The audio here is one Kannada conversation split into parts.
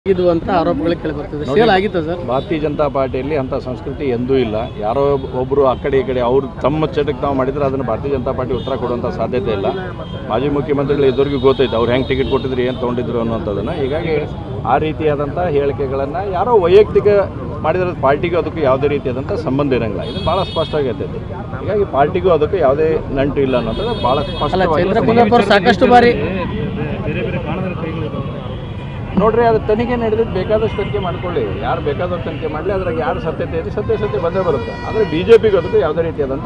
ಇದು ಅಂತ ಆರೋಪಗಳು ಕೇಳಿ ಬರ್ತದೆ. ಸೇಲ್ ಆಗಿತ್ತು ಸರ್. ಭಾರತೀಯ ಜನತಾ ಪಾರ್ಟಿಯಲ್ಲಿ ಅಂಥ ಸಂಸ್ಕೃತಿ ಎಂದೂ ಇಲ್ಲ. ಯಾರೋ ಒಬ್ಬರು ಆ ಕಡೆ ಈ ಕಡೆ ಅವ್ರು ತಮ್ಮ ಚಟಕ್ಕೆ ನಾವು ಮಾಡಿದ್ರೆ ಅದನ್ನು ಭಾರತೀಯ ಜನತಾ ಪಾರ್ಟಿ ಉತ್ತರ ಕೊಡುವಂಥ ಸಾಧ್ಯತೆ ಇಲ್ಲ. ಮಾಜಿ ಮುಖ್ಯಮಂತ್ರಿಗಳು ಇದುವರೆಗೂ ಗೊತ್ತೈತೆ ಅವ್ರು ಹೆಂಗೆ ಟಿಕೆಟ್ ಕೊಟ್ಟಿದ್ರು, ಏನು ತೊಗೊಂಡಿದ್ರು ಅನ್ನೋಂಥದ್ದನ್ನು. ಹೀಗಾಗಿ ಆ ರೀತಿಯಾದಂಥ ಹೇಳಿಕೆಗಳನ್ನು ಯಾರೋ ವೈಯಕ್ತಿಕ ಮಾಡಿದ್ರೆ ಪಾರ್ಟಿಗೂ ಅದಕ್ಕೂ ಯಾವುದೇ ರೀತಿಯಾದಂಥ ಸಂಬಂಧ ಇರೋಂಗಿಲ್ಲ. ಇದು ಭಾಳ ಸ್ಪಷ್ಟವಾಗೈತೆ. ಹೀಗಾಗಿ ಪಾರ್ಟಿಗೂ ಅದಕ್ಕೂ ಯಾವುದೇ ನಂಟು ಇಲ್ಲ ಅನ್ನೋದು ಭಾಳ ಸ್ಪಷ್ಟ. ಸಾಕಷ್ಟು ಬಾರಿ ನೋಡ್ರಿ, ಅದು ತನಿಖೆ ನಡೆದಿದ್ದು ಬೇಕಾದಷ್ಟು ತನಿಖೆ ಮಾಡ್ಕೊಳ್ಳಿ. ಯಾರು ಬೇಕಾದಷ್ಟು ತನಿಖೆ ಮಾಡಲಿ, ಅದ್ರಾಗ ಯಾರು ಸತ್ಯತೆ ಇದೆ ಸತ್ಯ ಬಂದೇ ಬರುತ್ತೆ. ಆದರೆ ಬಿಜೆಪಿಗೆ ಅದಕ್ಕೂ ಯಾವುದೇ ರೀತಿಯಾದಂಥ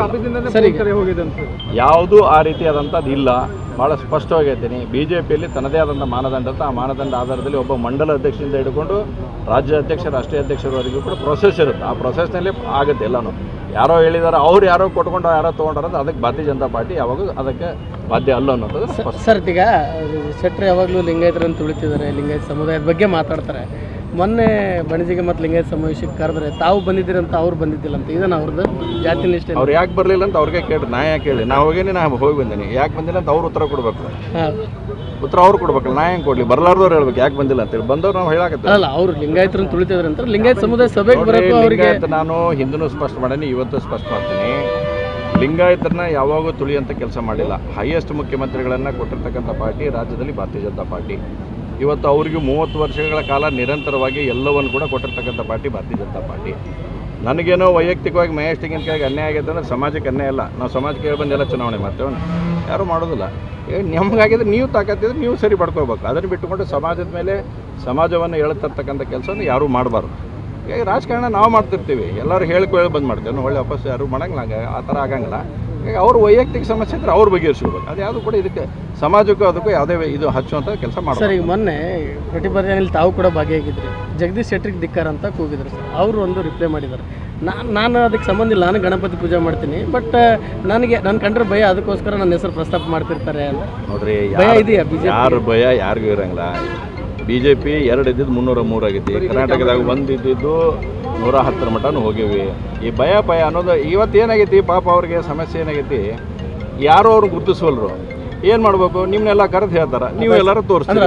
ಯಾವುದೂ ಆ ರೀತಿಯಾದಂಥದ್ದು ಇಲ್ಲ. ಭಾಳ ಸ್ಪಷ್ಟವಾಗಿ ಹೇಳ್ತೀನಿ, ಬಿಜೆಪಿಯಲ್ಲಿ ತನ್ನದೇ ಆದಂಥ ಮಾನದಂಡ ಇರುತ್ತೆ. ಆ ಮಾನದಂಡ ಆಧಾರದಲ್ಲಿ ಒಬ್ಬ ಮಂಡಲ ಅಧ್ಯಕ್ಷರಿಂದ ಹಿಡ್ಕೊಂಡು ರಾಜ್ಯ ಅಧ್ಯಕ್ಷ, ರಾಷ್ಟ್ರೀಯ ಅಧ್ಯಕ್ಷರವರೆಗೂ ಕೂಡ ಪ್ರೊಸೆಸ್ ಇರುತ್ತೆ. ಆ ಪ್ರೊಸೆಸ್ನಲ್ಲಿ ಆಗುತ್ತೆ ಎಲ್ಲನೂ. ಯಾರೋ ಹೇಳಿದಾರೆ, ಅವ್ರು ಯಾರೋ ಕೊಟ್ಕೊಂಡು ಯಾರೋ ತೊಗೊಂಡಾರ, ಅದಕ್ಕೆ ಭಾರತೀಯ ಜನತಾ ಪಾರ್ಟಿ ಯಾವಾಗೂ ಅದಕ್ಕೆ ಬಾಧ್ಯ ಅಲ್ಲ ಅನ್ನೋದು ಸರ್. ಈಗ ಶೆಟ್ಟರ್ ಯಾವಾಗಲೂ ಲಿಂಗಾಯತರನ್ನು ತುಳಿತಿದ್ದಾರೆ, ಲಿಂಗಾಯತ ಸಮುದಾಯದ ಬಗ್ಗೆ ಮಾತಾಡ್ತಾರೆ. ಮೊನ್ನೆ ಬಣಜಿಗೆ ಮತ್ತು ಲಿಂಗಾಯತ ಸಮಾವೇಶಕ್ಕೆ ಕರೆದ್ರೆ ತಾವು ಬಂದಿದ್ದೀರಂತ ಅವ್ರು ಬಂದಿದ್ದಿಲ್ಲ ಅಂತ. ಇದನ್ನು ಅವ್ರದ್ದು ಜಾತಿ ನಿಷ್ಠೆ. ಅವ್ರು ಯಾಕೆ ಬರಲಿಲ್ಲ ಅಂತ ಅವ್ರಿಗೆ ಕೇಳಿ, ನಾ ಯಾಕೆ ಹೇಳಿ, ನಾ ಹೋಗೇನಿ, ನಾ ಹೋಗಿ ಬಂದೀನಿ, ಯಾಕೆ ಬಂದಿಲ್ಲ ಅಂತ ಅವ್ರು ಉತ್ತರ ಕೊಡ್ಬೇಕು. ಉತ್ತರ ಅವ್ರು ಕೊಡ್ಬೇಕಲ್ಲ, ನಾ ಹೆಂಗೆ ಕೊಡಲಿ? ಬರಲಾರ್ದವ್ರು ಹೇಳ್ಬೇಕು ಯಾಕೆ ಬಂದಿಲ್ಲ ಅಂತೇಳಿ. ಬಂದವ್ರು ನಾವು ಹೇಳಾಕತ್ತೆ ಅಲ್ಲ, ಅವ್ರು ಲಿಂಗಾಯತರನ್ನು ತುಳಿತಿದ್ರೆ ಅಂತ ಲಿಂಗಾಯತ ಸಮುದಾಯ ಸಭೆಗೆ ಬರೋದು ಅವರಿಗೆ. ನಾನು ಹಿಂದೂ ಸ್ಪಷ್ಟ ಮಾಡೀನಿ, ಇವತ್ತು ಸ್ಪಷ್ಟ ಮಾಡ್ತೀನಿ. ಲಿಂಗಾಯತರನ್ನ ಯಾವಾಗೂ ತುಳಿಯಂಥ ಕೆಲಸ ಮಾಡಿಲ್ಲ. ಹೈಯೆಸ್ಟ್ ಮುಖ್ಯಮಂತ್ರಿಗಳನ್ನು ಕೊಟ್ಟಿರ್ತಕ್ಕಂಥ ಪಾರ್ಟಿ ರಾಜ್ಯದಲ್ಲಿ ಭಾರತೀಯ ಜನತಾ ಪಾರ್ಟಿ. ಇವತ್ತು ಅವರಿಗೂ 30 ವರ್ಷಗಳ ಕಾಲ ನಿರಂತರವಾಗಿ ಎಲ್ಲವನ್ನು ಕೂಡ ಕೊಟ್ಟಿರ್ತಕ್ಕಂಥ ಪಾರ್ಟಿ ಭಾರತೀಯ ಜನತಾ ಪಾರ್ಟಿ. ನನಗೇನೋ ವೈಯಕ್ತಿಕವಾಗಿ ಮಹೇಶ್ ತೆಂಗಿನಕಾಯಿಗೆ ಅನ್ಯಾಯ ಆಗೈತೆ ಅಂದರೆ ಸಮಾಜಕ್ಕೆ ಅನ್ಯಾಯ ಇಲ್ಲ. ನಾವು ಸಮಾಜಕ್ಕೆ ಹೇಳಿ ಬಂದೆಲ್ಲ ಚುನಾವಣೆ ಮಾಡ್ತೇವೆ, ಯಾರೂ ಮಾಡೋದಿಲ್ಲ. ನಮಗಾಗಿದ್ರೆ ನೀವು ತಾಕತ್ತಿದ್ರೆ ನೀವು ಸರಿ ಪಡ್ಕೋಬೇಕು. ಅದನ್ನು ಬಿಟ್ಟುಕೊಂಡು ಸಮಾಜದ ಮೇಲೆ ಸಮಾಜವನ್ನು ಹೇಳ್ತಿರ್ತಕ್ಕಂಥ ಕೆಲಸವನ್ನು ಯಾರೂ ಮಾಡಬಾರ್ದು. ಈಗ ರಾಜಕಾರಣ ನಾವು ಮಾಡ್ತಿರ್ತೀವಿ, ಎಲ್ಲರೂ ಹೇಳ್ಕೊಳ್ಳಿ ಬಂದು ಮಾಡ್ತೇವೆ, ಒಳ್ಳೆ ವಾಪಸ್ ಯಾರು ಮಾಡೋಂಗಿಲ್ಲ. ಆ ಥರ ಆಗಂಗಿಲ್ಲ. ಈಗ ಅವ್ರ ವೈಯಕ್ತಿಕ ಸಮಸ್ಯೆ ಇದ್ದರೆ ಅವ್ರು ಬಗೆಹರಿಸ್ಕೋಬೇಕು. ಅದು ಯಾವುದು ಕೂಡ ಇದಕ್ಕೆ ಸಮಾಜಕ್ಕೂ ಅದಕ್ಕೂ ಯಾವುದೇ ಇದು ಹಚ್ಚುವಂಥ ಕೆಲಸ ಮಾಡ್ತಾರೆ. ಸರ್, ಈಗ ಮೊನ್ನೆ ಪ್ರತಿಭಟನೆಯಲ್ಲಿ ತಾವು ಕೂಡ ಭಾಗಿಯಾಗಿದ್ರಿ. ಜಗದೀಶ್ ಶೆಟ್ಟರ್ಗೆ ಧಿಕ್ಕಾರ ಅಂತ ಕೂಗಿದ್ರು ಸರ್. ಅವರು ಒಂದು ರಿಪ್ಲೈ ಮಾಡಿದ್ದಾರೆ, ನಾನು ಅದಕ್ಕೆ ಸಂಬಂಧ ಇಲ್ಲ, ನಾನು ಗಣಪತಿ ಪೂಜೆ ಮಾಡ್ತೀನಿ, ಬಟ್ ನನಗೆ ನನ್ನ ಕಂಡ್ರೆ ಭಯ, ಅದಕ್ಕೋಸ್ಕರ ನನ್ನ ಹೆಸರು ಪ್ರಸ್ತಾಪ ಮಾಡ್ತಿರ್ತಾರೆ ಅಂತ. ನೋಡ್ರಿ, ಭಯ ಇದೆಯಾ ಬಿಜೆಪಿ? ಯಾರು ಭಯ ಯಾರಿಗೂ ಇರೋಂಗಿಲ್ಲ. BJP 2 ಇದ್ದಿದ್ದು 303 ಆಗೈತಿ. ಕರ್ನಾಟಕದಾಗ 1 ಇದ್ದಿದ್ದು 110 ಮಟನೂ ಹೋಗಿವಿ. ಈ ಭಯ ಅನ್ನೋದು ಇವತ್ತು ಏನಾಗೈತಿ, ಪಾಪ ಅವ್ರಿಗೆ ಸಮಸ್ಯೆ ಏನಾಗೈತಿ, ಯಾರೋ ಅವ್ರು ಗುರುತಿಸೋಲ್ರು. ಏನು ಮಾಡಬೇಕು? ನಿಮ್ಮನ್ನೆಲ್ಲ ಕರೆದು ಹೇಳ್ತಾರೆ, ನೀವು ಎಲ್ಲರೂ ತೋರಿಸ್ತಾರೆ.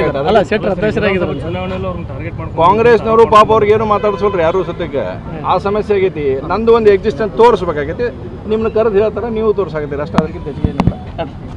ಕಾಂಗ್ರೆಸ್ನವರು ಪಾಪ ಅವ್ರಿಗೆ ಏನು ಮಾತಾಡ್ಸೋಲ್ರಿ ಯಾರು ಸದ್ಯಕ್ಕೆ. ಆ ಸಮಸ್ಯೆ ಆಗೈತಿ. ನಂದು ಒಂದು ಎಕ್ಸಿಸ್ಟೆನ್ಸ್ ತೋರಿಸ್ಬೇಕಾಗೈತಿ. ನಿಮ್ಮನ್ನ ಕರೆದು ಹೇಳ್ತಾರೆ, ನೀವು ತೋರಿಸಾಗತ್ತೀರಿ ಅಷ್ಟೇ, ಅದಕ್ಕಿಂತ ಹೆಚ್ಚಿಗೆ ಏನಿಲ್ಲ.